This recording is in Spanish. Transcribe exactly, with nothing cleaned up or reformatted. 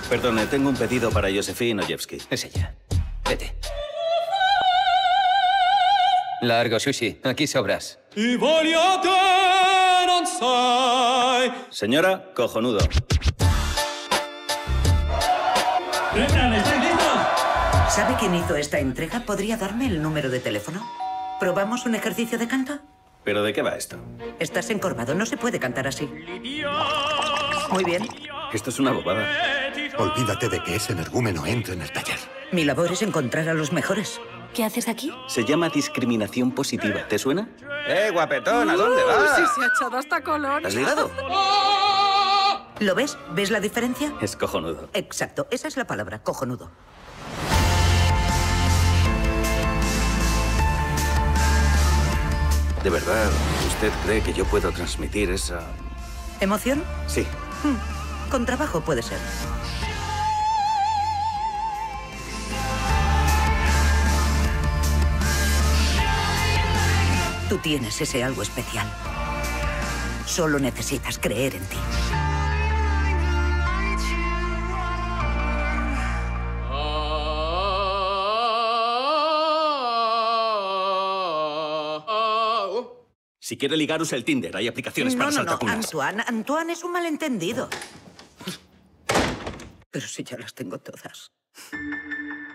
Perdone, tengo un pedido para Josephine Ojewski. Es ella. Vete. Largo, sushi. Aquí sobras. Señora, cojonudo. ¡Brendan, estáis listos! ¿Sabe quién hizo esta entrega? ¿Podría darme el número de teléfono? ¿Probamos un ejercicio de canto? ¿Pero de qué va esto? Estás encorvado, no se puede cantar así. Muy bien. Esto es una bobada. Olvídate de que ese energúmeno entre en el taller. Mi labor es encontrar a los mejores. ¿Qué haces aquí? Se llama discriminación positiva. ¿Te suena? ¡Eh, guapetón! ¿A dónde vas? Sí, se ha echado hasta color. ¿Has ligado? ¿Lo ves? ¿Ves la diferencia? Es cojonudo. Exacto, esa es la palabra, cojonudo. ¿De verdad usted cree que yo puedo transmitir esa...? ¿Emoción? Sí. Hmm, Con trabajo puede ser. Tú tienes ese algo especial. Solo necesitas creer en ti. Si quiere ligar, use el Tinder. Hay aplicaciones No, para no, no, saltacunas. Antoine, Antoine es un malentendido. Pero si ya las tengo todas.